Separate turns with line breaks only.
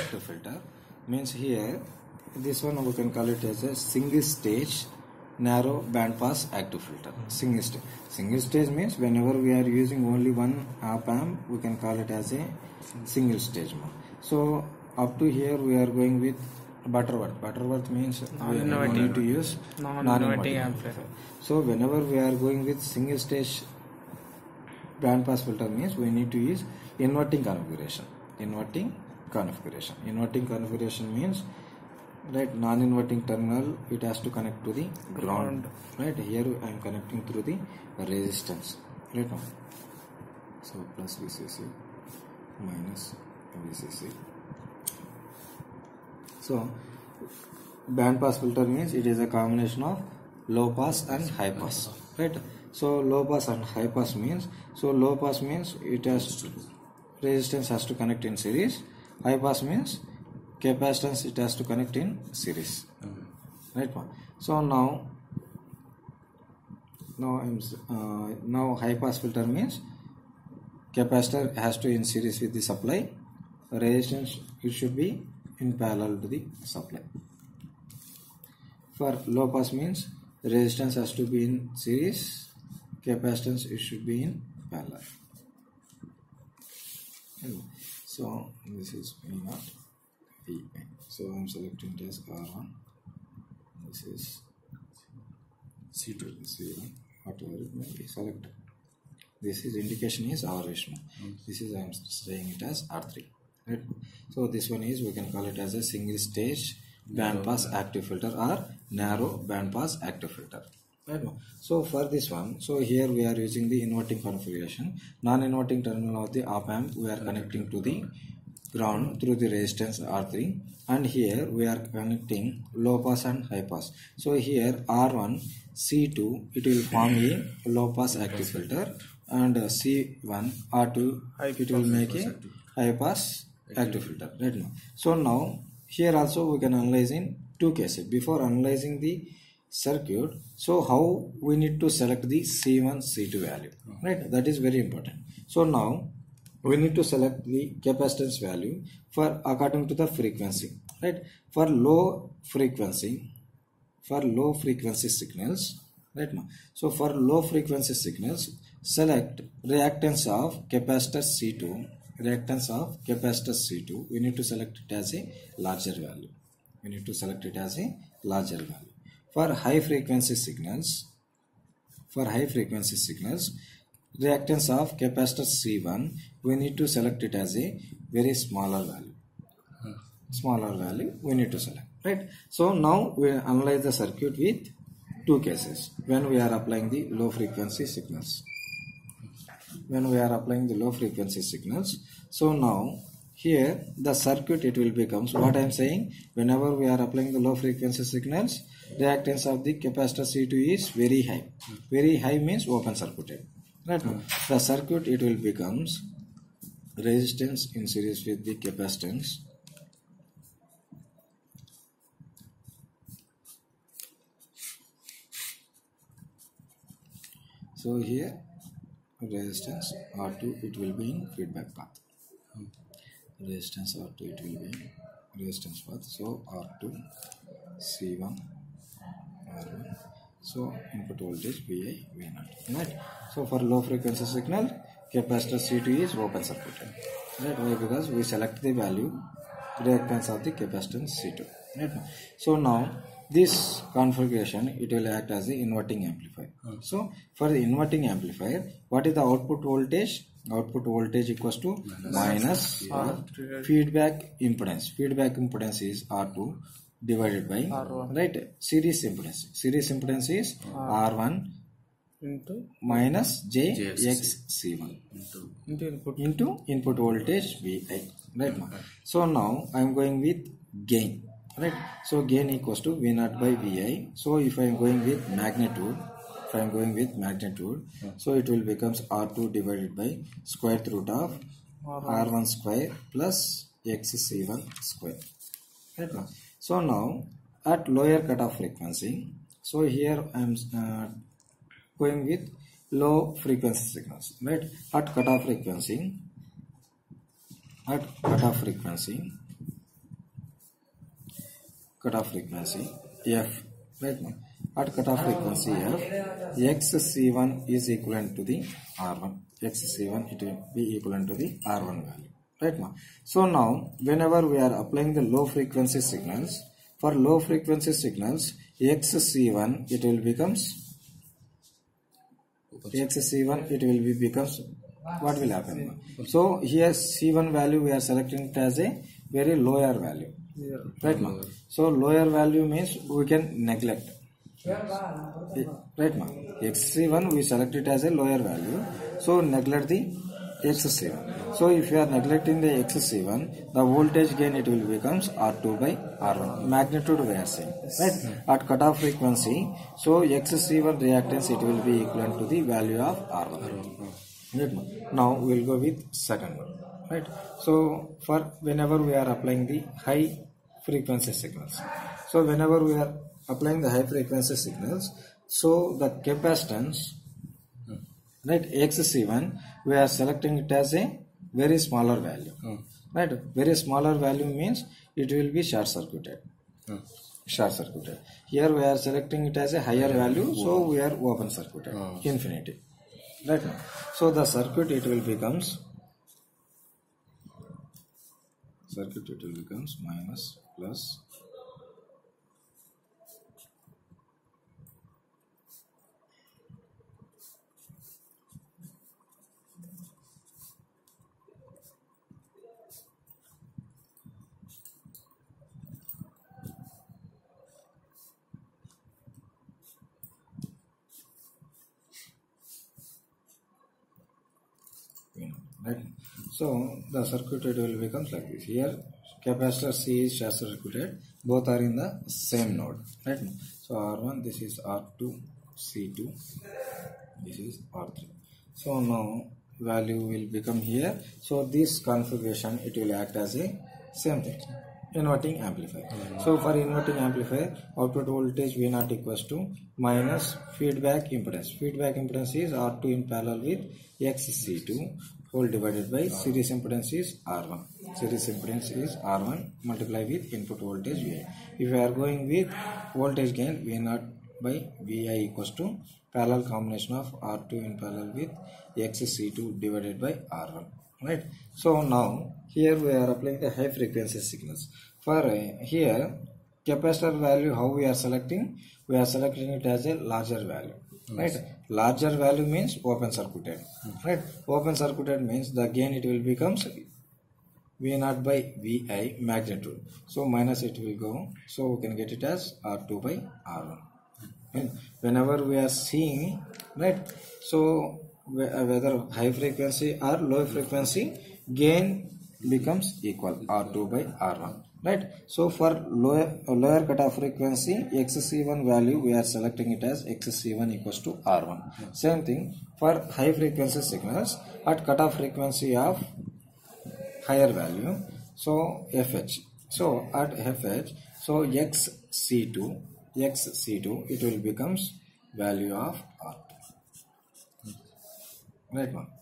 active filter means here this one we can call it as a single stage narrow band pass active filter. Single stage means whenever we are using only one op amp we can call it as a single stage mode. So up to here we are going with Butterworth means we need to use non-inverting amplifier. So whenever we are going with single stage band pass filter means we need to use inverting configuration. Inverting configuration means, right, non-inverting terminal it has to connect to the ground. Right, here I am connecting through the resistance. Right now, so plus VCC minus VCC. So band pass filter means it is a combination of low pass and high pass. Right. So low pass and high pass means, so low pass means it has resistance has to connect in series. High pass means capacitance it has to connect in series. Right. So now high pass filter means capacitor has to in series with the supply. Resistance it should be in parallel to the supply. For low pass means resistance has to be in series, capacitance it should be in parallel. So this is V0, V. So I am selecting it as R1. This is C1, whatever it may be selected. This is indication is our ratio. This is I am saying it as R3. Right. So this one is we can call it as a single stage band pass active filter or narrow band pass active filter. Right. So for this one, so here we are using the inverting configuration. Non-inverting terminal of the op amp we are connecting to the ground through the resistance R3, and here we are connecting low pass and high pass. So here R1 C2 it will form a low pass active filter, and C1 R2 it will make a high pass active filter. Right now, so now here also we can analyze in two cases. Before analyzing the circuit, so how we need to select the C1 C2 value, right? That is very important. So now we need to select the capacitance value for according to the frequency, right? For low frequency signals, right now, so for low frequency signals select reactance of capacitor C2. We need to select it as a larger value. For high frequency signals, reactance of capacitor C1 we need to select it as a very smaller value we need to select, right? So now we analyze the circuit with two cases when we are applying the low frequency signals. So now here the circuit it will becomes what I am saying. Whenever we are applying the low frequency signals, reactance of the capacitor C2 is very high. Very high means open circuited. Right. The circuit it will becomes resistance in series with the capacitance. So here resistance R2 it will be in feedback path. Resistance R2 it will be in resistance path. So R2 C1 R1. So input voltage VI V0. Right. So for low frequency signal, capacitor C2 is open circuited. Right. Why? Because we select the value reactance of the capacitance C2. Right. So now this configuration it will act as the inverting amplifier. So for the inverting amplifier, what is the output voltage? Output voltage equals to minus feedback impedance. Feedback impedance is R2 divided by R1. Right, series impedance is R1 into minus JXC1 into input voltage VI. Right. So now I am going with gain. Right. So gain equals to V0 by Vi. So if I am going with magnitude, so it will becomes R2 divided by square root of R1 square plus XC1 square. Right. So now at lower cutoff frequency, so here I am going with low frequency signals. Right. At cutoff frequency cutoff frequency f, right now. At cutoff frequency f, xc1 is equivalent to the r1. xc1 it will be equivalent to the r1 value, right now. So now whenever we are applying the low frequency signals, for low frequency signals xc1 it will becomes xc1 it will be becomes what will happen. So here c1 value we are selecting it as a very lower value, right now. So lower value means we can neglect, right now. xc1 we select it as a lower value, so neglect the xc1. So if you are neglecting the xc1, the voltage gain it will becomes r2 by r1 magnitude we are saying, right? At cutoff frequency, so xc1 reactance it will be equivalent to the value of r1. Right? Now we will go with second one, right? So for whenever we are applying the high frequency signals, so whenever we are applying the high frequency signals, so the capacitance, right, xc1 we are selecting it as a very smaller value, right? Very smaller value means it will be short circuited. Here we are selecting it as a higher value, so we are open circuited, infinity, right? So the circuit it will becomes minus plus right. So the circuit it will become like this. Here capacitor C is short circuited, both are in the same node, right? So R1, this is R2, C2, this is R3. So now value will become here. So this configuration it will act as a same thing, inverting amplifier. So for inverting amplifier, output voltage V0 equals to minus feedback impedance. Feedback impedance is R2 in parallel with XC2 whole divided by series impedance is R1. Series impedance is R1 multiplied with input voltage Vi. If we are going with voltage gain V0 by Vi equals to parallel combination of R2 in parallel with XC2 divided by R1, right? So now here we are applying the high frequency signals. For here capacitor value, how we are selecting? We are selecting it as a larger value, right? Larger value means open circuited, right? Open circuited means the gain it will becomes V0 by Vi magnitude. So minus it will go. So we can get it as R2 by R1. And whenever we are seeing, right? So whether high frequency or low frequency, gain becomes equal R2 by R1, right? So for lower cutoff frequency XC1 value we are selecting it as XC1 equals to R1. Same thing for high frequency signals at cutoff frequency of higher value, so FH. So at FH, so XC2 it will becomes value of R2, right? One.